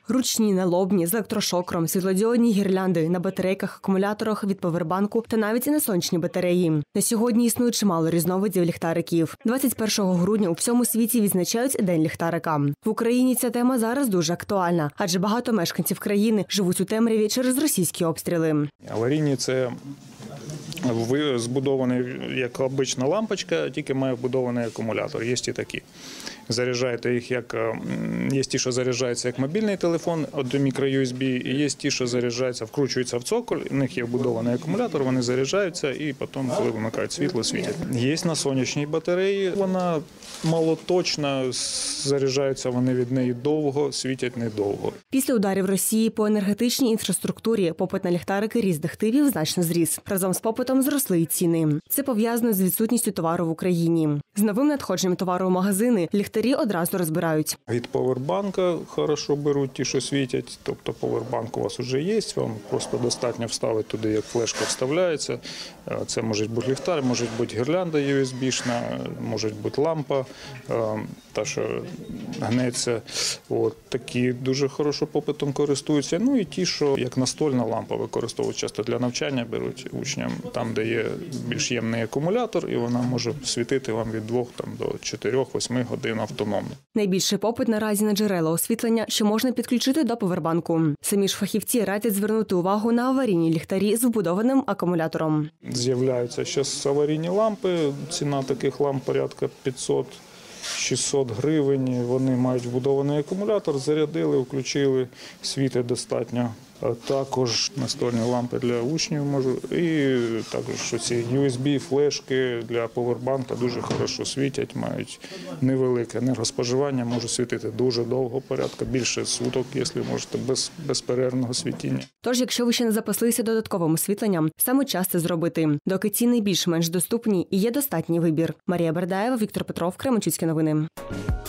Ручні, налобні, з електрошокером, світлодіодні гірлянди на батарейках, акумуляторах від повербанку та навіть і на сонячні батареї. На сьогодні існує чимало різновидів ліхтариків. 21 грудня у всьому світі відзначають День ліхтарика. В Україні ця тема зараз дуже актуальна, адже багато мешканців країни живуть у темряві через російські обстріли. Аварійні – це збудований, як обична лампочка, тільки має вбудований акумулятор. Є і такі. Заряджаєте їх є ті, що заряджаються як мобільний телефон від мікро-USB, і є ті, що заряджаються, вкручуються в цоколь, у них є вбудований акумулятор, вони заряджаються і потім, коли вимикають світло, світять. Є на сонячній батареї, вона малоточна, заряджаються вони від неї довго, світять недовго. Після ударів Росії по енергетичній інфраструктурі попит на ліхтарики різних типів значно зріс. Разом з попитом зросли й ціни. Це пов'язано з відсутністю товару в Україні. З новим надходженням товару в магазини ліхтарі одразу розбирають. Від повербанка хорошо беруть ті, що світять, тобто повербанк у вас вже є, вам просто достатньо вставити туди, як флешка вставляється. Це може бути ліхтар, може бути гірлянда USB-шна, може бути лампа, та, що гнеться. Такі дуже хорошо попитом користуються. Ну і ті, що як настольна лампа використовують часто для навчання, беруть учням, там, де є більш ємний акумулятор, і вона може світити вам від 2 до 4-8 годин автономно. Найбільший попит наразі на джерела освітлення, що можна підключити до повербанку. Самі ж фахівці радять звернути увагу на аварійні ліхтарі з вбудованим акумулятором. З'являються зараз аварійні лампи, ціна таких ламп порядка 500-600 гривень. Вони мають вбудований акумулятор, зарядили, включили, світить достатньо. Також настольні лампи для учнів можу. І також ці USB-флешки для повербанка дуже хорошо світять, мають невелике енергоспоживання, можуть світити дуже довго, порядка більше суток, якщо можете, без безперервного світіння. Тож, якщо ви ще не запаслися додатковим освітленням, саме час це зробити, доки ціни більш-менш доступні і є достатній вибір. Марія Бердаєва, Віктор Петров, Кременчуцькі новини.